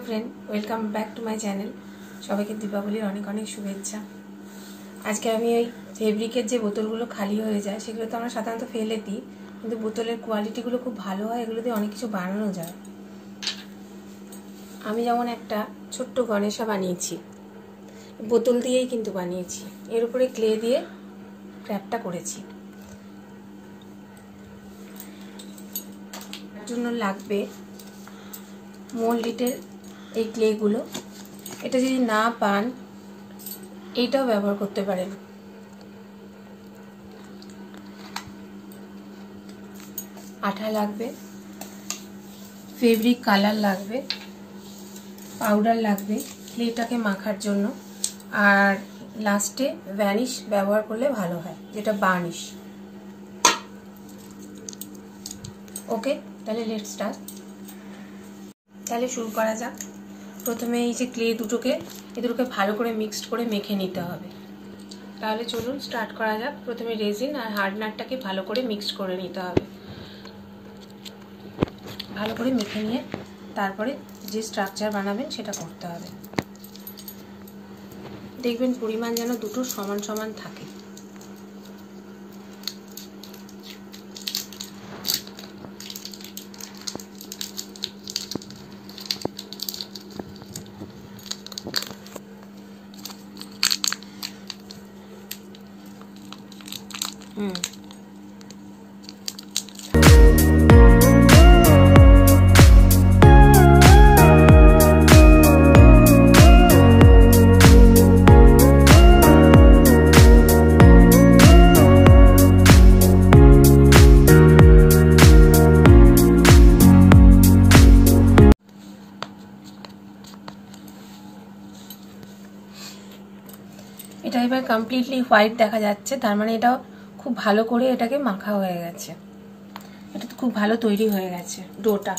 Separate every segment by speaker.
Speaker 1: Friend welcome back to my channel सबाइके दीपावलिर अनेक अनेक शुभेच्छा। आज के आमी ओई फेब्रिकेर जे बोतलगुलो खाली हो जाए सेगुलो तो आमरा साधारणत फेले दिई, किन्तु बोतलेर क्वालिटीगुलो खूब भालो हय, एगुलो दिये अनेक किछु बानानो जाय। आमी जेमन एकटा छोट्ट गणेशा बानिয়েছি, बोतल दिएई किन्तु बानिয়েছি, एर उपरे क्ले दिए क्रैपटा करेছি। तार जोन्नो लागबे मोल्डिटेर এই ক্লেগুলো। এটা যদি না পান এইটাও ব্যবহার করতে পারেন। আঠা লাগবে, ফেব্রিক কালার লাগবে, পাউডার লাগবে ক্লেটাকে মাখার জন্য, আর লাস্টে ভ্যানিশ ব্যবহার করলে ভালো হয়, যেটা বার্নিশ। ওকে, তাহলে লেটস স্টার্ট। তাহলে শুরু করা যাক। প্রথমে এই যে ক্লে দুটোকে ভালো করে মিক্সড করে মেখে নিতে হবে। তাহলে চলুন স্টার্ট করা যাক। প্রথমে রেজিন আর হার্ডনারটাকে ভালো করে মিক্সড করে নিতে হবে। ভালো করে মেখে নিয়ে তারপরে যে স্ট্রাকচার বানাবেন সেটা করতে হবে। দেখবেন পরিমাণ যেন দুটো সমান সমান থাকে। এটা এবার কমপ্লিটলি হোয়াইট দেখা যাচ্ছে, তার মানে এটা খুব ভালো করে এটাকে মাখা হয়ে গেছে। এটা খুব ভালো তৈরি হয়ে গেছে ডোটা।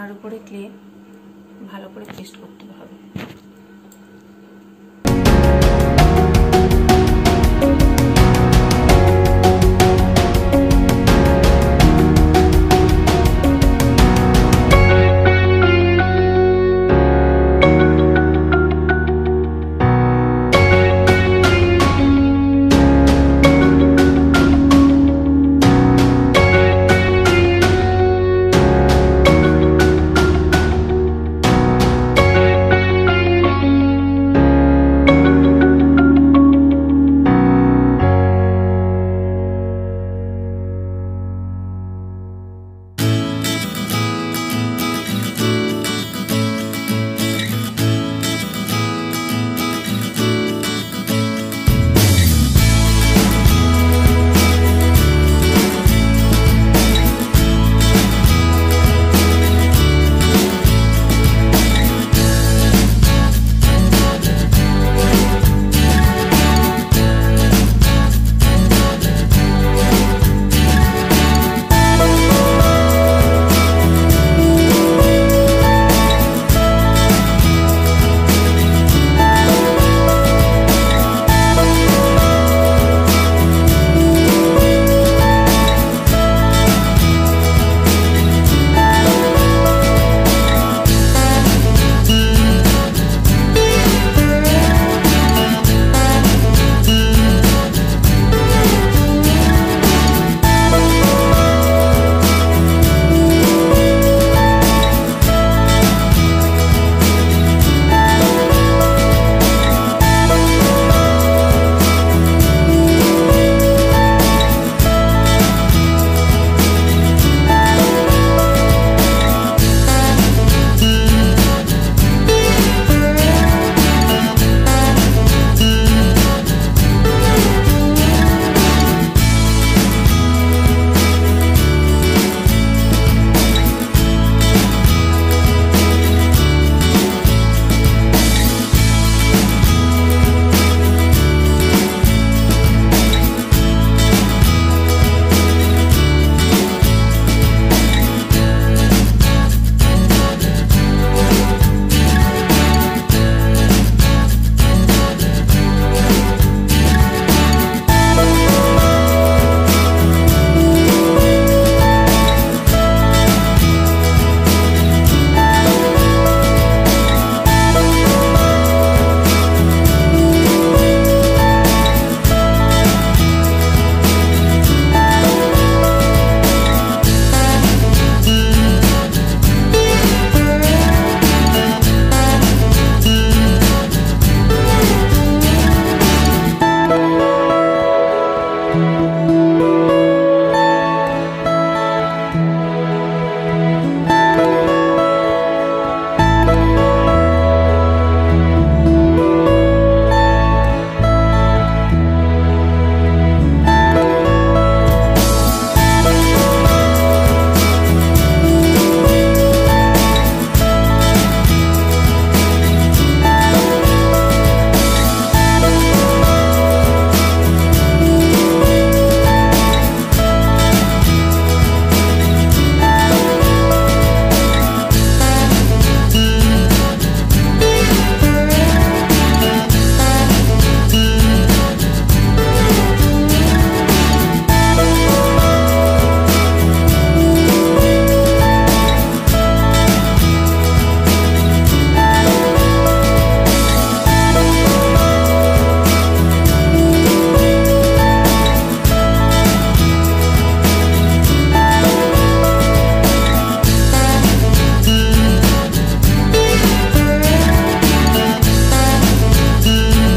Speaker 1: তার উপরে ক্লে ভালো করে পেস্ট করতে হবে।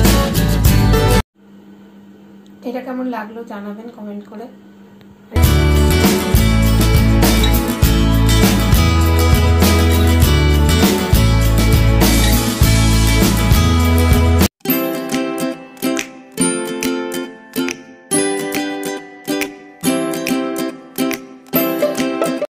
Speaker 1: এটা কেমন লাগলো জানাবেন কমেন্ট করে।